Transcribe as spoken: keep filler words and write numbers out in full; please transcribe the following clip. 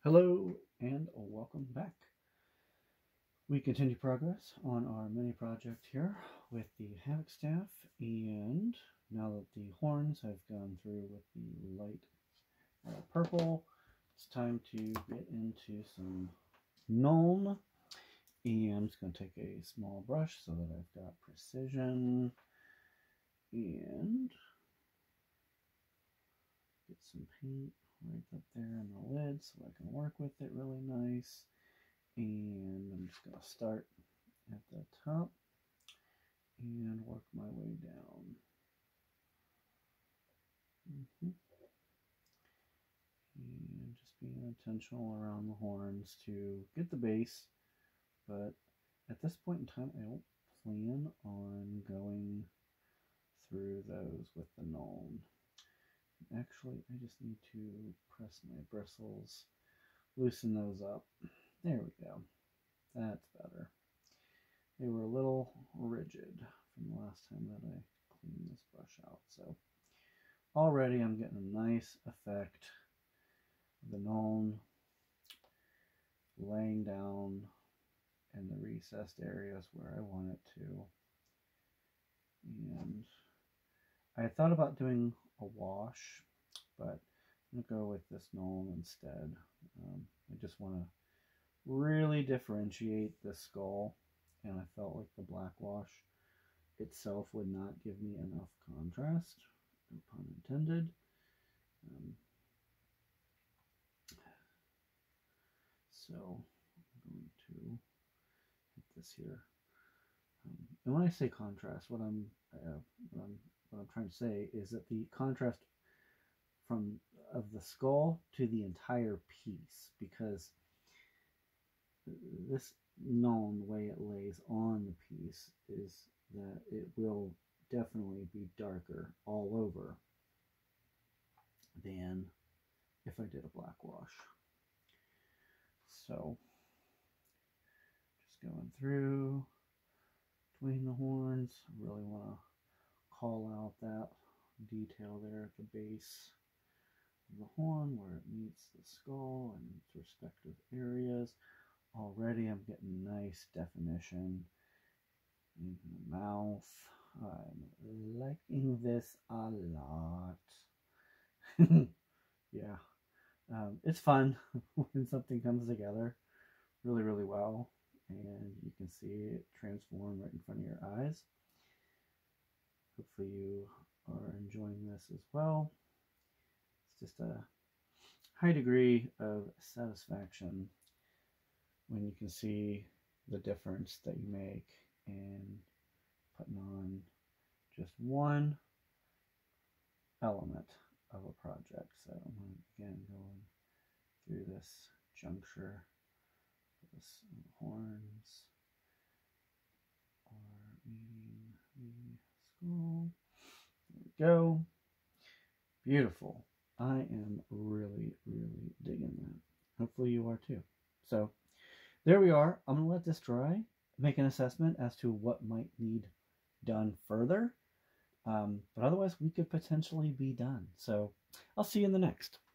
Hello and welcome back. We continue progress on our mini project here with the Havoc Staff, and now that the horns have gone through with the light uh, purple, it's time to get into some Nuln. And I'm just going to take a small brush so that I've got precision and get some paint right up there in the lid so I can work with it really nice. And I'm just going to start at the top and work my way down. Mm-hmm. And just being intentional around the horns to get the base, but at this point in time I don't plan on going through those with the Nuln. Actually, I just need to press my bristles, loosen those up. There we go. That's better. They were a little rigid from the last time that I cleaned this brush out. So already I'm getting a nice effect of the Nuln laying down in the recessed areas where I want it to. And I had thought about doing a wash, but I'm going to go with this Nuln instead. Um, I just want to really differentiate the skull, and I felt like the black wash itself would not give me enough contrast, no pun intended. Um, so I'm going to hit this here. Um, and when I say contrast, what I'm, uh, what I'm what I'm trying to say is that the contrast from of the skull to the entire piece, because this Nuln, the way it lays on the piece, is that it will definitely be darker all over than if I did a black wash. So just going through between the horns, I really want to call out that detail there at the base of the horn where it meets the skull and its respective areas. Already I'm getting nice definition in the mouth. I'm liking this a lot. Yeah, um, it's fun when something comes together really, really well, and you can see it transform right in front of your eyes. Hopefully you are enjoying this as well. It's just a high degree of satisfaction when you can see the difference that you make in putting on just one element of a project. So I'm again going through this juncture, this horns are meeting the skull. There we go. Beautiful. I am really, really digging that. Hopefully you are too. So there we are. I'm going to let this dry, make an assessment as to what might need done further. Um, but otherwise, we could potentially be done. So I'll see you in the next.